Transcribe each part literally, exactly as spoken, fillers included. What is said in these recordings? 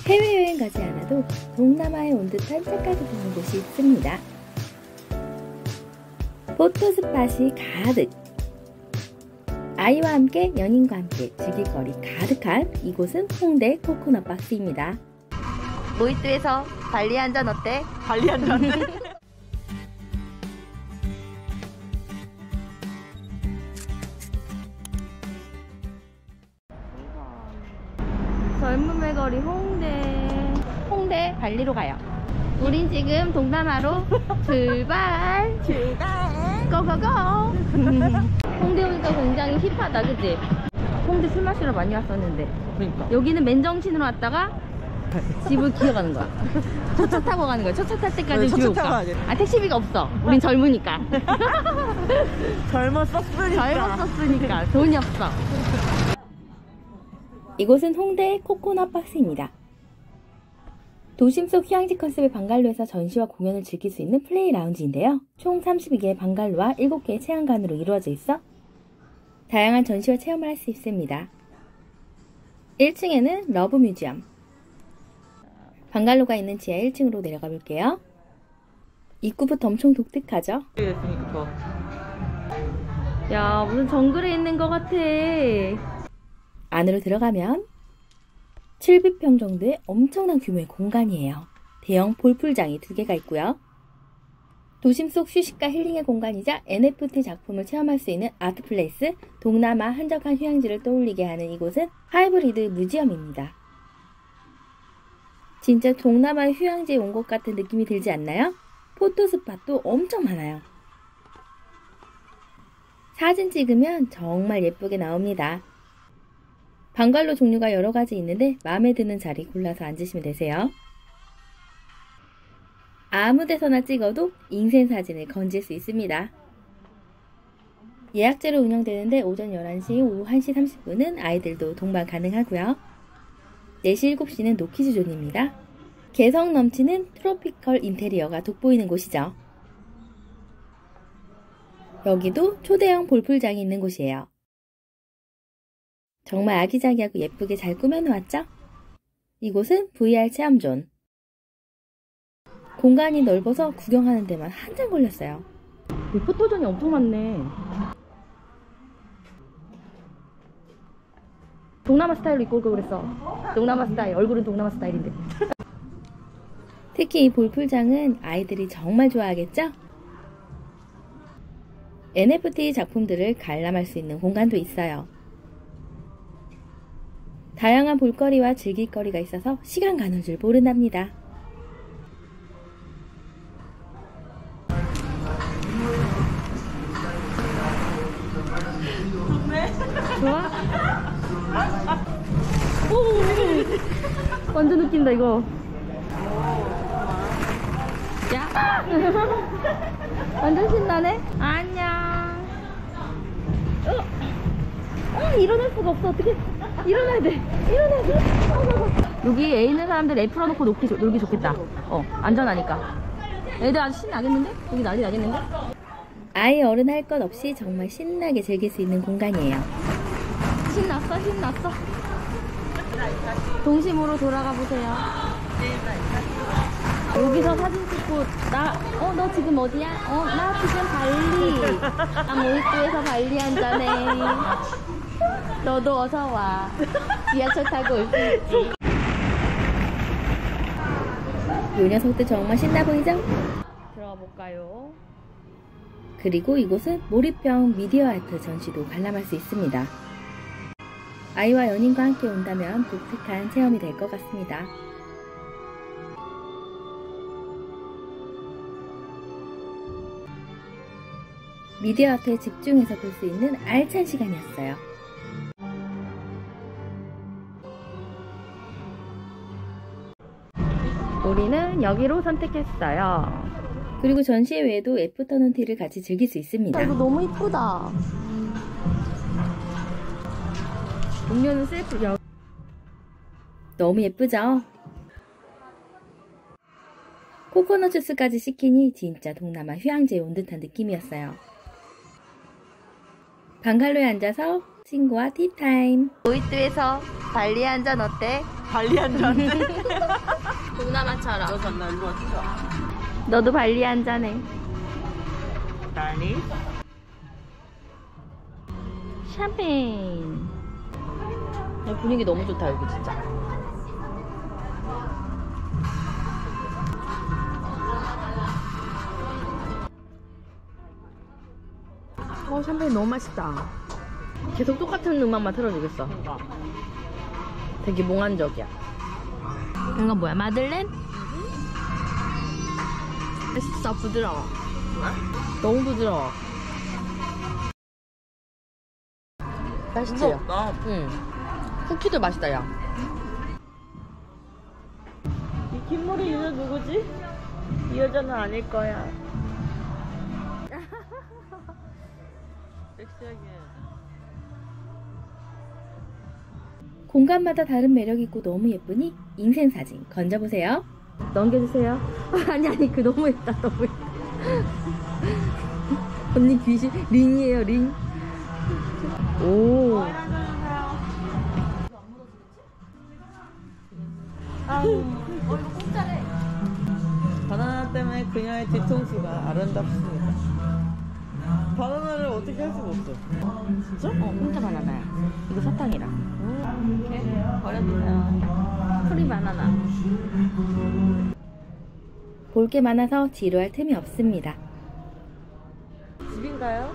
해외여행 가지 않아도 동남아에 온 듯한 착각이 드는 곳이 있습니다. 포토스팟이 가득! 아이와 함께 연인과 함께 즐길 거리 가득한 이곳은 홍대 코코넛 박스입니다. 모히또에서 발리 한 잔 어때? 발리 한 잔? 젊음의 거리 홍대. 홍대 발리로 가요. 우린 지금 동남아로 출발! 출발! 고고고! 홍대 오니까 굉장히 힙하다, 그치? 홍대 술 마시러 많이 왔었는데. 그러니까. 여기는 맨정신으로 왔다가 집을 기어가는 거야. 첫 차 타고 가는 거야. 첫 차 탈 때까지 집에 못 가. 아, 택시비가 없어. 우린 젊으니까. 젊었었으니까. 젊었었으니까. 돈이 없어. 이곳은 홍대의 코코넛 박스입니다. 도심 속 휴양지 컨셉의 방갈로에서 전시와 공연을 즐길 수 있는 플레이 라운지인데요. 총 삼십이 개의 방갈로와 일곱 개의 체험관으로 이루어져 있어 다양한 전시와 체험을 할 수 있습니다. 일 층에는 러브 뮤지엄, 방갈로가 있는 지하 일 층으로 내려가 볼게요. 입구부터 엄청 독특하죠? 야, 무슨 정글에 있는 것 같아. 안으로 들어가면 칠백 평 정도의 엄청난 규모의 공간이에요. 대형 볼풀장이 두 개가 있고요. 도심 속 휴식과 힐링의 공간이자 엔에프티 작품을 체험할 수 있는 아트플레이스, 동남아 한적한 휴양지를 떠올리게 하는 이곳은 하이브리드 뮤지엄입니다. 진짜 동남아 휴양지에 온 것 같은 느낌이 들지 않나요? 포토스팟도 엄청 많아요. 사진 찍으면 정말 예쁘게 나옵니다. 방갈로 종류가 여러 가지 있는데 마음에 드는 자리 골라서 앉으시면 되세요. 아무 데서나 찍어도 인생 사진을 건질 수 있습니다. 예약제로 운영되는데 오전 열한 시, 오후 한 시 삼십 분은 아이들도 동반 가능하고요. 네 시, 일곱 시는 노키즈 존입니다. 개성 넘치는 트로피컬 인테리어가 돋보이는 곳이죠. 여기도 초대형 볼풀장이 있는 곳이에요. 정말 아기자기하고 예쁘게 잘 꾸며놓았죠? 이곳은 브이알 체험존. 공간이 넓어서 구경하는 데만 한참 걸렸어요. 포토존이 엄청 많네. 동남아 스타일로 입고 올 걸 그랬어. 동남아 스타일, 얼굴은 동남아 스타일인데. 특히 이 볼풀장은 아이들이 정말 좋아하겠죠? 엔에프티 작품들을 관람할 수 있는 공간도 있어요. 다양한 볼거리와 즐길거리가 있어서 시간 가는 줄 모른답니다. 좋아? 오, 완전 웃긴다 이거. 야, 완전 신나네. 안녕. 어, 어, 일어날 수가 없어. 어떻게? 일어나야 돼. 일어나야 돼. 어, 여기 애 있는 사람들 애 풀어놓고 놀기, 놀기 좋겠다. 어, 안전하니까. 애들 아주 신나겠는데? 여기 난리 나겠는데? 아이 어른 할 것 없이 정말 신나게 즐길 수 있는 공간이에요. 신났어, 신났어. 동심으로 돌아가 보세요. 여기서 사진 찍고 나, 어, 너 지금 어디야? 어, 나 지금 발리. 나 모히또에서 발리 한잔해. 너도 어서 와. 지하철 타고 올 수 있지. 요 녀석들 정말 신나 보이죠? 들어가 볼까요? 그리고 이곳은 몰입형 미디어 아트 전시도 관람할 수 있습니다. 아이와 연인과 함께 온다면 독특한 체험이 될 것 같습니다. 미디어 아트에 집중해서 볼 수 있는 알찬 시간이었어요. 우리는 여기로 선택했어요. 그리고 전시 외에도 애프터눈 티를 같이 즐길 수 있습니다. 이거 너무 이쁘다. 음료는 셀프 여... 너무 예쁘죠? 코코넛 주스까지 시키니 진짜 동남아 휴양지에 온 듯한 느낌이었어요. 방갈로에 앉아서 친구와 티타임. 모히또에서 발리 한 잔 어때? 발리 한잔데. 동남아처럼. 너 잔나 일로 왔어. 너도 발리 한 잔해. 나니? 샴페인. 야, 분위기 너무 좋다 여기 진짜. 어 샴페인 너무 맛있다. 계속 똑같은 음악만 틀어주겠어. 그러니까. 되게 몽환적이야. 이건 뭐야? 마들렌? 맛있어. 부드러워. 너무 부드러워. 맛있지? 부드럽다. 응. 쿠키도 맛있다 야. 이 긴 머리 여자 누구지? 이 여자는 아닐 거야. 섹시하게. 공간마다 다른 매력이 있고 너무 예쁘니 인생사진 건져보세요. 넘겨주세요. 아니 아니 그 너무했다 너무했다. 언니 귀신 링이에요 링. 오. 바나나 때문에 그녀의 뒤통수가 아름답습니다. 바나나를 어떻게 할 수가 없어. 진짜? 어 공짜 바나나야. 이거 사탕이랑. 이렇게 버려주세요. 프리 바나나. 볼 게 많아서 지루할 틈이 없습니다. 집인가요?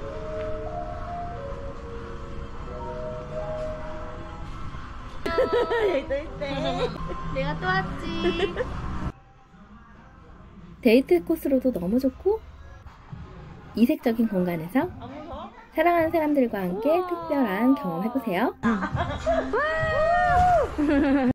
여기 또 있대. 내가 또 왔지. 데이트 코스로도 너무 좋고 이색적인 공간에서 안 무서워? 사랑하는 사람들과 함께 특별한 경험 해보세요.